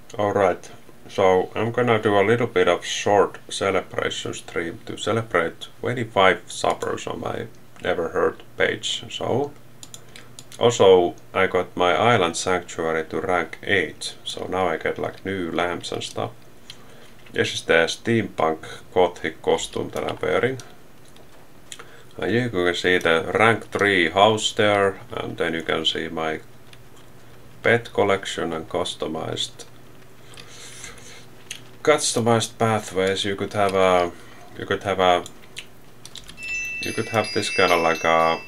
Alright, so I'm gonna do a little bit of short celebration stream to celebrate 25 subbers on my Never Heard page. So also I got my island sanctuary to rank 8, so now I get like new lamps and stuff. This is the steampunk gothic costume that I'm wearing. And you can see the rank 3 house there, and then you can see my pet collection and customized pathways. You could have this kind of like a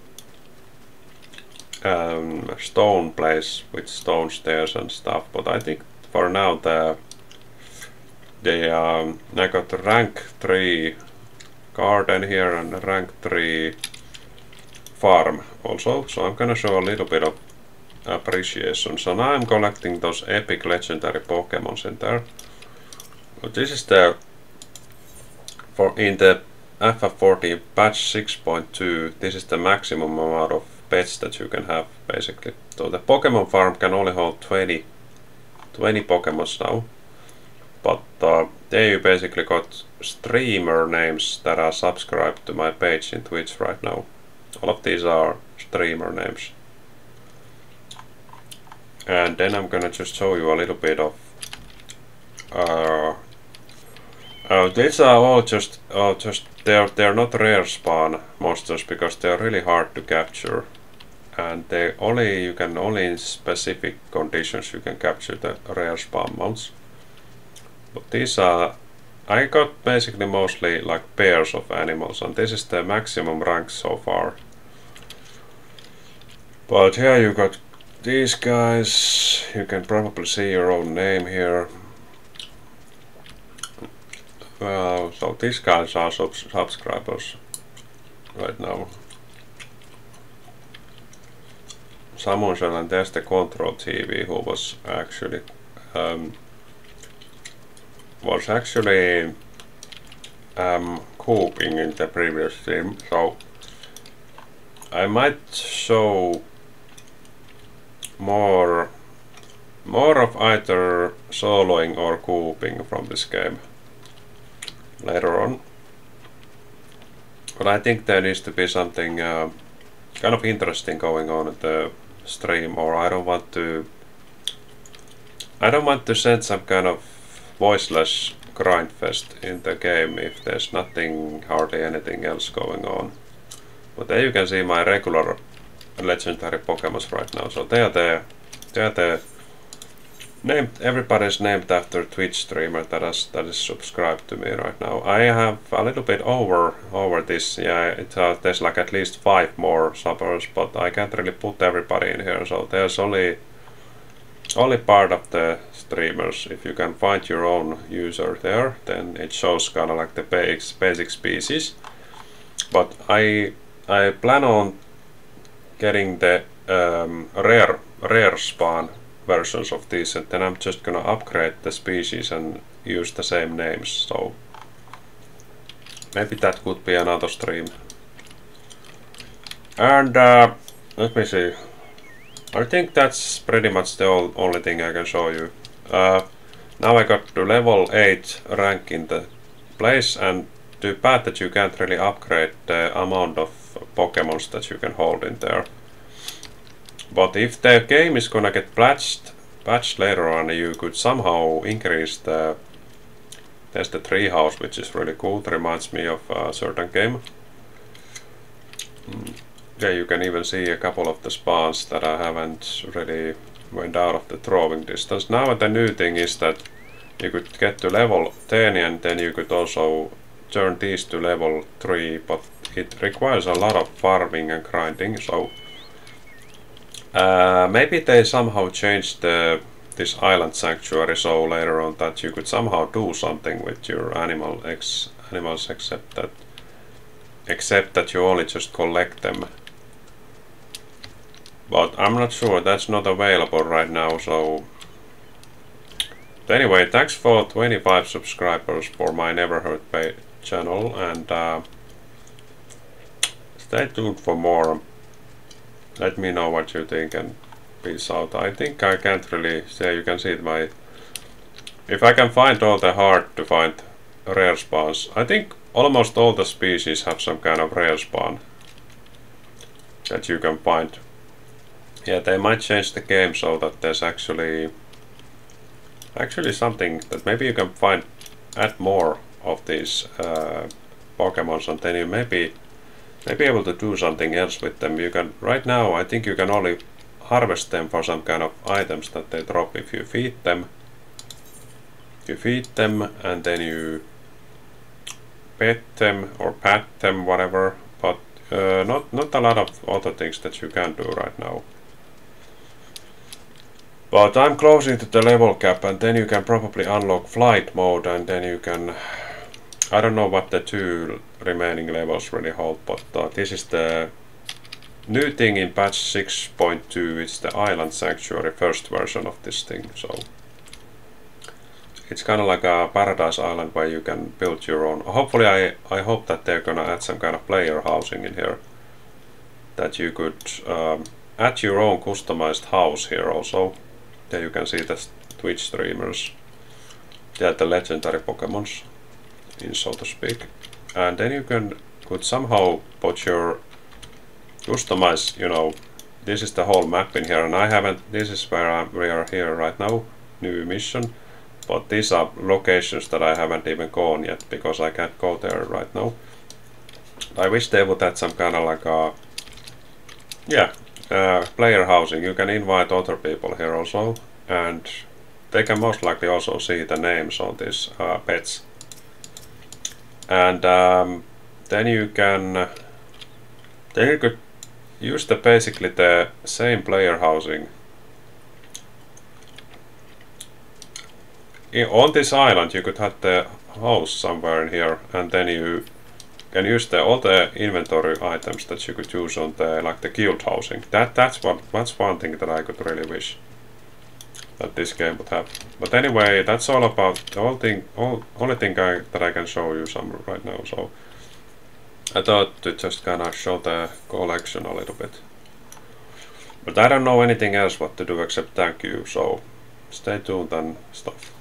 stone place with stone stairs and stuff, but I think for now I got the rank 3 garden here and rank 3 farm also, so I'm gonna show a little bit of appreciation. So now I'm collecting those epic legendary Pokemons in there. But this is in the FF14 patch 6.2, this is the maximum amount of pets that you can have basically. So the Pokemon farm can only hold 20 Pokemons now. But there you basically got streamer names that are subscribed to my page in Twitch right now. All of these are streamer names. And then I'm gonna just show you a little bit of these are all just they're not rare spawn monsters because they're really hard to capture, and you can only in specific conditions you can capture the rare spawn mounts. But these are, I got basically mostly like pairs of animals, and this is the maximum rank so far. But here you got these guys, you can probably see your own name here. Well, so these guys are subscribers right now. Samuel, and there's the Control TV, who was actually coping in the previous stream, so I might show more of either soloing or coping from this game later on. But I think there needs to be something kind of interesting going on at the stream, or I don't want to send some kind of voiceless grindfest in the game if there's hardly anything else going on. But there you can see my regular legendary Pokemons right now. So they are the named, everybody's named after Twitch streamer that is subscribed to me right now. I have a little bit over this. Yeah, there's like at least 5 more subbers, but I can't really put everybody in here. So there's only part of the streamers. If you can find your own user there, then it shows kind of like the basic species. But I plan on getting the rare spawn versions of these, and then I'm just gonna upgrade the species and use the same names. So maybe that could be another stream. And let me see. I think that's pretty much the only thing I can show you. Now I got to level 8 rank in the place, and too bad that you can't really upgrade the amount of Pokemons that you can hold in there. But if the game is gonna get patched later on, you could somehow increase there's the treehouse, which is really cool. It reminds me of a certain game. Yeah, you can even see a couple of the spawns that I haven't really went out of the throwing distance. Now the new thing is that you could get to level 10 and then you could also turn these to level 3, but it requires a lot of farming and grinding, so maybe they somehow changed this island sanctuary so later on that you could somehow do something with your animals except that you only just collect them. But I'm not sure, that's not available right now, so anyway, thanks for 25 subscribers for my Never Heard channel, and stay tuned for more. Let me know what you think, and peace out. I think I can't really say, you can see my If I can find all the hard to find rare spawns, I think almost all the species have some kind of rare spawn that you can find. Yeah, they might change the game so that there's actually something that maybe you can add more of these Pokemons, and then you may be able to do something else with them. You can right now, I think you can only harvest them for some kind of items that they drop if you feed them. You feed them and then you pet them or pat them, whatever. But not a lot of other things that you can do right now. But I'm closing to the level cap, and then you can probably unlock flight mode, and then you can... I don't know what the 2 remaining levels really hold, but this is the new thing in patch 6.2. It's the Island Sanctuary first version of this thing, so... It's kind of like a paradise island where you can build your own... Hopefully I hope that they're gonna add some kind of player housing in here. That you could add your own customized house here also. There you can see the Twitch streamers. Yeah, the legendary Pokemons, in so to speak. And then you could somehow put your customize, you know, this is the whole map in here, and I haven't, this is where we are here right now, new mission. But these are locations that I haven't even gone yet, because I can't go there right now. I wish they would add some kind of like a, yeah, player housing. You can invite other people here also, and they can most likely also see the names on these pets. And then you could use basically the same player housing on this island. You could have the house somewhere in here, and then you can use all the inventory items that you could use on the guild housing. That's one thing that I could really wish that this game would have. But anyway, that's all about the only thing that I can show you some right now. So I thought to just kind of show the collection a little bit. But I don't know anything else what to do except thank you. So stay tuned and stuff.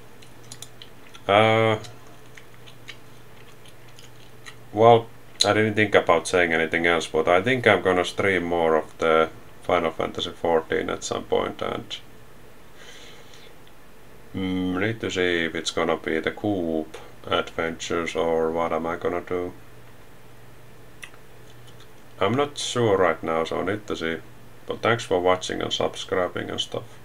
Well, I didn't think about saying anything else, but I think I'm gonna stream more of the Final Fantasy 14 at some point, and need to see if it's gonna be the Coop adventures or what am I gonna do. I'm not sure right now, so I need to see. But thanks for watching and subscribing and stuff.